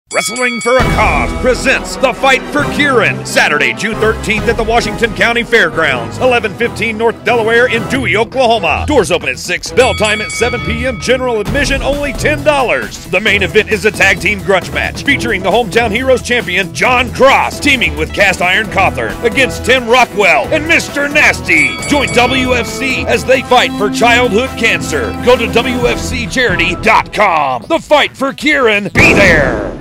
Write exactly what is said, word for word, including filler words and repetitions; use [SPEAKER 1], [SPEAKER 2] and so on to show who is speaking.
[SPEAKER 1] Wrestling for a Cause presents The Fight for Kyrian, Saturday, June thirteenth at the Washington County Fairgrounds, eleven fifteen North Delaware in Dewey, Oklahoma. Doors open at six, bell time at seven p m General admission only ten dollars. The main event is a tag team grudge match featuring the Hometown Heroes champion John Cross teaming with Cast Iron Cawthorn against Tim Rockwell and Mister Nasty. Join W F C as they fight for childhood cancer. Go to W F C charity dot com. The Fight for Kyrian. Be there!